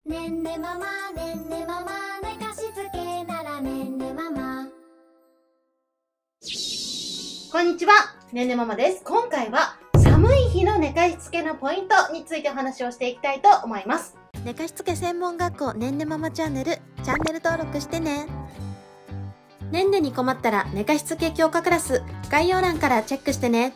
ねんねママねんねママ寝かしつけならねんねママ。 こんにちは、ねんねママです。今回は寒い日の寝かしつけのポイントについてお話をしていきたいと思います。 寝かしつけ専門学校ねんねママチャンネル登録してね。ねんねに困ったら寝かしつけ強化クラス概要欄からチェックしてね。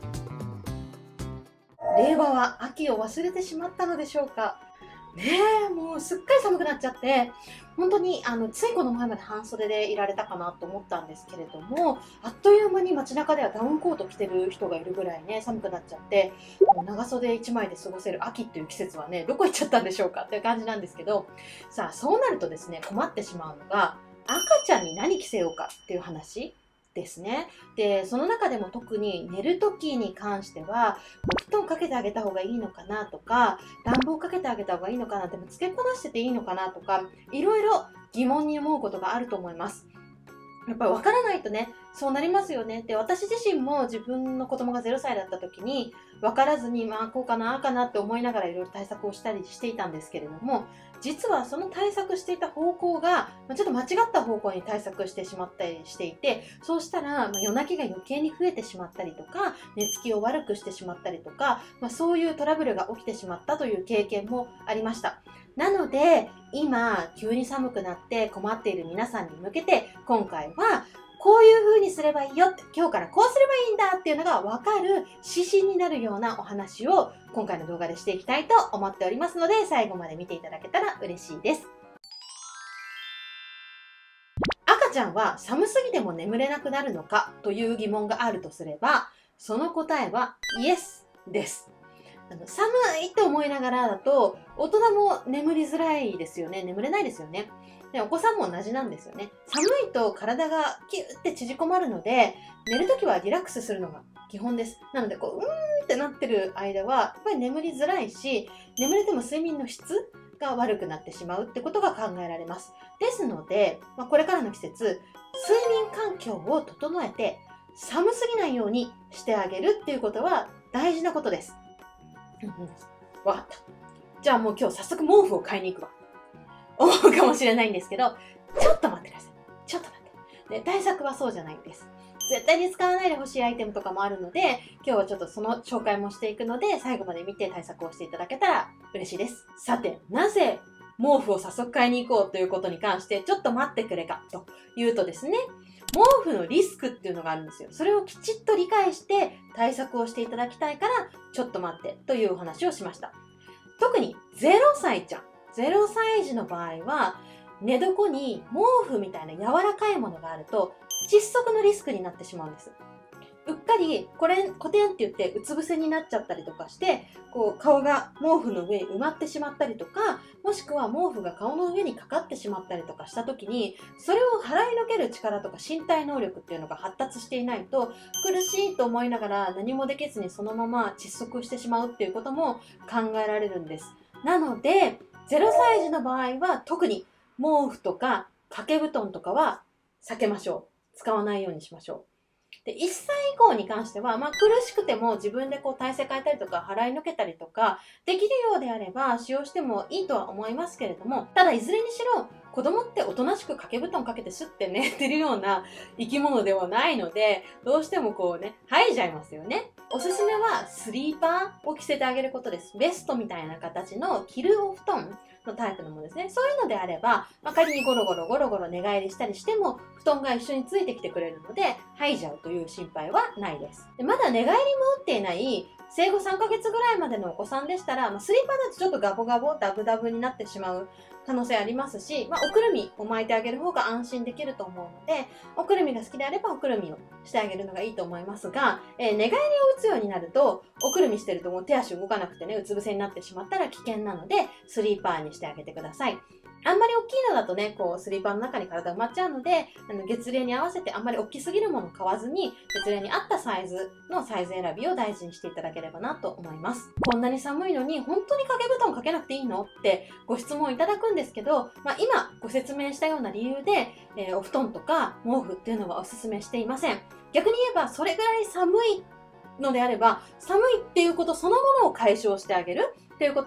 令和は秋を忘れてしまったのでしょうかねえ、もうすっかり寒くなっちゃって、本当についこの前まで半袖でいられたかなと思ったんですけれども、あっという間に街中ではダウンコート着てる人がいるぐらいね、寒くなっちゃって、もう長袖1枚で過ごせる秋っていう季節はね、どこ行っちゃったんでしょうかっていう感じなんですけど、さあそうなるとですね、困ってしまうのが、赤ちゃんに何着せようかっていう話ですね。で、その中でも特に寝る時に関しては、お布団かけてあげた方がいいのかなとか、暖房かけてあげた方がいいのかな、でもつけっぱなしてていいのかなとか、いろいろ疑問に思うことがあると思います。やっぱり分からないとね、そうなりますよね。で、私自身も自分の子供が0歳だった時に、分からずに、まあこうかな、ああかなって思いながらいろいろ対策をしたりしていたんですけれども、実はその対策していた方向が、ちょっと間違った方向に対策してしまったりしていて、そうしたら、夜泣きが余計に増えてしまったりとか、寝つきを悪くしてしまったりとか、そういうトラブルが起きてしまったという経験もありました。なので、今、急に寒くなって困っている皆さんに向けて、今回は、こういう風にすればいいよって、今日からこうすればいいんだっていうのが分かる指針になるようなお話を今回の動画でしていきたいと思っておりますので、最後まで見ていただけたら嬉しいです。赤ちゃんは寒すぎても眠れなくなるのかという疑問があるとすれば、その答えはイエスです。寒いと思いながらだと、大人も眠りづらいですよね。眠れないですよね。で、お子さんも同じなんですよね。寒いと体がキューって縮こまるので、寝るときはリラックスするのが基本です。なので、うーんってなってる間は、やっぱり眠りづらいし、眠れても睡眠の質が悪くなってしまうってことが考えられます。ですので、これからの季節、睡眠環境を整えて、寒すぎないようにしてあげるっていうことは大事なことです。わかった。じゃあもう今日早速毛布を買いに行くわ。思うかもしれないんですけど、ちょっと待ってください。ちょっと待って。で、対策はそうじゃないんです。絶対に使わないでほしいアイテムとかもあるので、今日はちょっとその紹介もしていくので、最後まで見て対策をしていただけたら嬉しいです。さて、なぜ毛布を早速買いに行こうということに関して、ちょっと待ってくれかというとですね、毛布のリスクっていうのがあるんですよ。それをきちっと理解して対策をしていただきたいから、ちょっと待ってというお話をしました。特に0歳ちゃん、0歳児の場合は、寝床に毛布みたいな柔らかいものがあると、窒息のリスクになってしまうんです。うっかり、これ、コテンって言ってうつ伏せになっちゃったりとかして、顔が毛布の上に埋まってしまったりとか、もしくは毛布が顔の上にかかってしまったりとかした時に、それを払いのける力とか身体能力っていうのが発達していないと、苦しいと思いながら何もできずにそのまま窒息してしまうっていうことも考えられるんです。なので、0歳児の場合は特に毛布とか掛け布団とかは避けましょう。使わないようにしましょう。で、1歳以降に関しては、苦しくても自分で体勢変えたりとか、払いのけたりとか、できるようであれば使用してもいいとは思いますけれども、ただいずれにしろ、子供っておとなしく掛け布団かけてスッて寝てるような生き物ではないので、どうしても吐いちゃいますよね。おすすめはスリーパーを着せてあげることです。ベストみたいな形の着るお布団のタイプのものですね。そういうのであれば、仮にゴロゴロ寝返りしたりしても、布団が一緒についてきてくれるので、吐いちゃうという心配はないです。で、まだ寝返りも打っていない生後3ヶ月ぐらいまでのお子さんでしたら、スリーパーだとちょっとガボガボ、ダブダブになってしまう可能性ありますし、おくるみを巻いてあげる方が安心できると思うので、おくるみが好きであればおくるみをしてあげるのがいいと思いますが、寝返りを打つようになると、おくるみしてるともう手足動かなくてね、うつ伏せになってしまったら危険なので、スリーパーにしてあげてください。あんまり大きいのだとね、スリーパーの中に体埋まっちゃうので、月齢に合わせてあんまり大きすぎるものを買わずに、月齢に合ったサイズのサイズ選びを大事にしていただければなと思います。こんなに寒いのに、本当に掛け布団かけなくていいのってご質問いただくんですけど、今ご説明したような理由で、お布団とか毛布っていうのはおすすめしていません。逆に言えば、それぐらい寒いのであれば、寒いっていうことそのものを解消してあげるっていうことが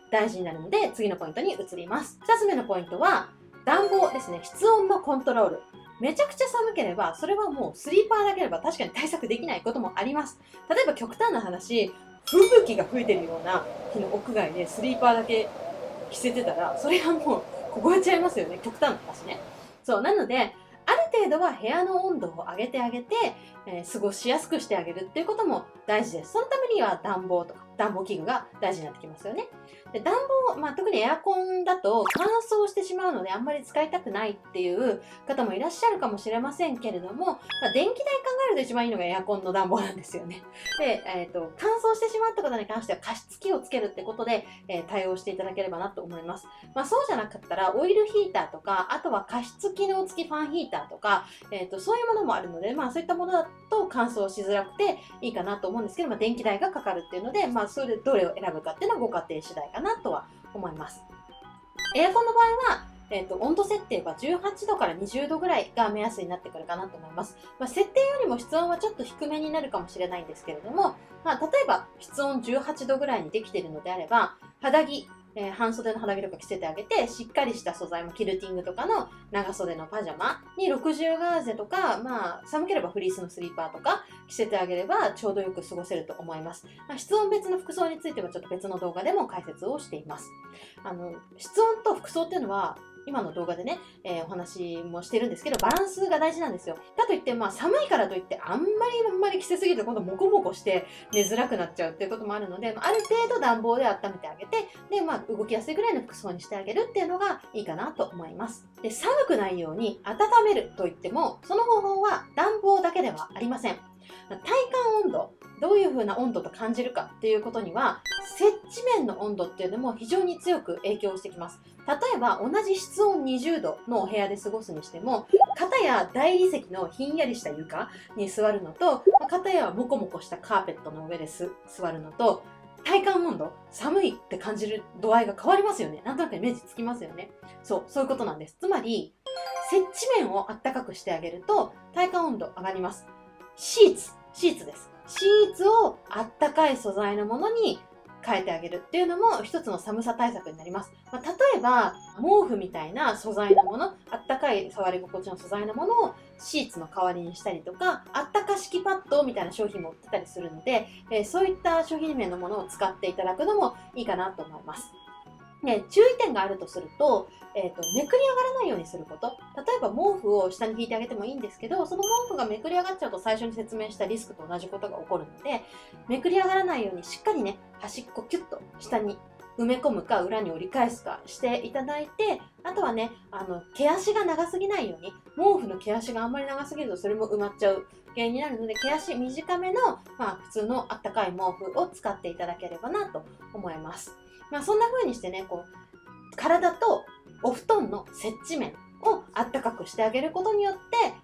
大事になるので、次のポイントに移ります。2つ目のポイントは、暖房ですね。室温のコントロール。めちゃくちゃ寒ければ、それはもうスリーパーだければ確かに対策できないこともあります。例えば極端な話、吹雪が吹いてるような日の屋外でスリーパーだけ着せてたら、それはもう凍えちゃいますよね。極端な話ね。そう、なので、ある程度は部屋の温度を上げてあげて、過ごしやすくしてあげるっていうことも大事です。そのためには暖房とか暖房器具が大事になってきますよね。で、暖房、特にエアコンだと乾燥してしまうのであんまり使いたくないっていう方もいらっしゃるかもしれませんけれども、電気代考えると一番いいのがエアコンの暖房なんですよね。で、乾燥してしまったことに関しては加湿器をつけるってことで、対応していただければなと思います。そうじゃなかったらオイルヒーターとか、あとは加湿機能付きファンヒーターとか、そういうものもあるので、そういったものだと乾燥しづらくていいかなと思うんですけど、電気代がかかるっていうので、それでどれを選ぶかっていうのはご家庭次第かなとは思います。エアコンの場合は、温度設定は18度から20度ぐらいが目安になってくるかなと思います。設定よりも室温はちょっと低めになるかもしれないんですけれども、例えば室温18度ぐらいにできているのであれば、肌着、半袖の肌着とか着せてあげて、しっかりした素材もキルティングとかの長袖のパジャマに60ガーゼとか、寒ければフリースのスリーパーとか着せてあげればちょうどよく過ごせると思います。室温別の服装についてはちょっと別の動画でも解説をしています。室温と服装っていうのは、今の動画でね、お話もしてるんですけど、バランスが大事なんですよ。かといって、寒いからといって、あんまり着せすぎると今度モコモコして寝づらくなっちゃうっていうこともあるので、ある程度暖房で温めてあげて、で、動きやすいぐらいの服装にしてあげるっていうのがいいかなと思います。で、寒くないように温めるといっても、その方法は暖房だけではありません。体感温度、どういう風な温度と感じるかっていうことには、接地面の温度っていうのも非常に強く影響してきます。例えば同じ室温20度のお部屋で過ごすにしても、片や大理石のひんやりした床に座るのと、片やモコモコしたカーペットの上で座るのと、体感温度、寒いって感じる度合いが変わりますよね。なんとなくイメージつきますよね。そういうことなんです。つまり、接地面を暖かくしてあげると体感温度上がります。シーツです。シーツをあったかい素材のものに変えてあげるっていうのも一つの寒さ対策になります。例えば、毛布みたいな素材のもの、あったかい触り心地の素材のものをシーツの代わりにしたりとか、あったか敷パッドみたいな商品も売ってたりするので、そういった商品名のものを使っていただくのもいいかなと思います。注意点があるとすると、めくり上がらないようにすること。例えば毛布を下に引いてあげてもいいんですけど、その毛布がめくり上がっちゃうと最初に説明したリスクと同じことが起こるので、めくり上がらないようにしっかりね、端っこキュッと下に埋め込むか裏に折り返すかしていただいて、あとはね、毛足が長すぎないように、毛布の毛足があんまり長すぎるとそれも埋まっちゃう原因になるので、毛足短めの、普通のあったかい毛布を使っていただければなと思います。そんな風にしてね、体とお布団の接地面をあったかくしてあげることによって、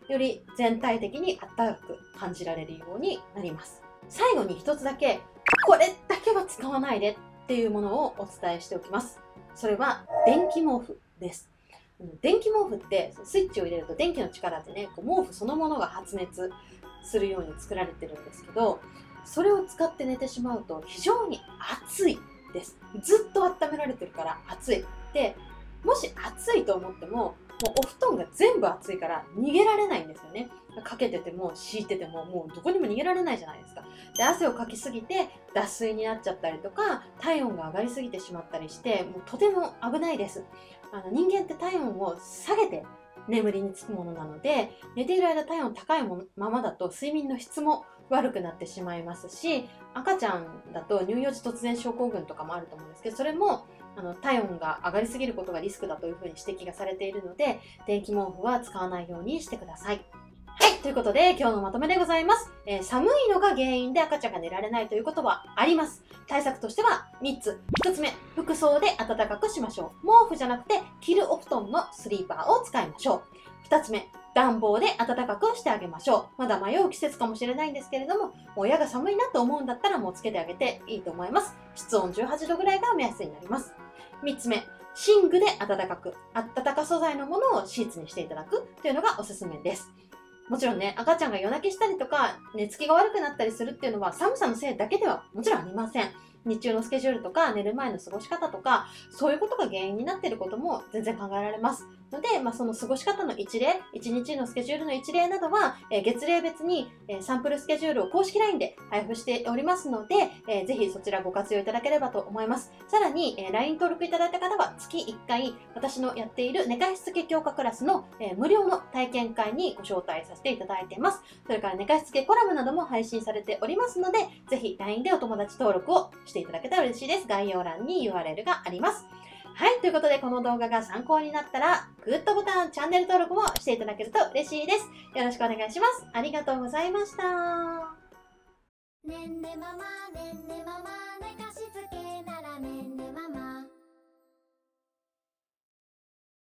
より全体的にあったかく感じられるようになります。最後に一つだけ、これだけは使わないでっていうものをお伝えしておきます。それは電気毛布です。電気毛布ってスイッチを入れると電気の力でね、毛布そのものが発熱するように作られてるんですけど、それを使って寝てしまうと非常に暑いです。ずっと温められてるから暑い。で、もし暑いと思っても、もうお布団が全部暑いから逃げられないんですよね。かけてても敷いててももうどこにも逃げられないじゃないですか。で、汗をかきすぎて脱水になっちゃったりとか、体温が上がりすぎてしまったりして、もうとても危ないです。人間って体温を下げて眠りにつくものなので、寝ている間体温高いままだと睡眠の質も悪くなってしまいますし、赤ちゃんだと乳幼児突然症候群とかもあると思うんですけど、それも体温が上がりすぎることがリスクだというふうに指摘がされているので、電気毛布は使わないようにしてください。はい、ということで今日のまとめでございます。寒いのが原因で赤ちゃんが寝られないということはあります。対策としては3つ。1つ目、服装で暖かくしましょう。毛布じゃなくて着るお布団のスリーパーを使いましょう。2つ目、暖房で暖かくしてあげましょう。まだ迷う季節かもしれないんですけれども、親が寒いなと思うんだったらもうつけてあげていいと思います。室温18度ぐらいが目安になります。3つ目、寝具で暖かく、暖か素材のものをシーツにしていただくというのがおすすめです。もちろんね、赤ちゃんが夜泣きしたりとか、寝つきが悪くなったりするっていうのは寒さのせいだけではもちろんありません。 日中のスケジュールとか寝る前の過ごし方とか、そういうことが原因になっていることも全然考えられます。ので、その過ごし方の一例、1日のスケジュールの一例などは、月例別に、サンプルスケジュールを公式 LINE で配布しておりますので、ぜひそちらご活用いただければと思います。さらに、LINE 登録いただいた方は月1回、私のやっている寝かしつけ強化クラスの、無料の体験会にご招待させていただいています。それから寝かしつけコラムなども配信されておりますので、ぜひ LINE でお友達登録をしていただけたら嬉しいです。概要欄に URL があります。はい、ということでこの動画が参考になったら、グッドボタン、チャンネル登録もしていただけると嬉しいです。よろしくお願いします。ありがとうございました。 ねんねママねんねママ寝かし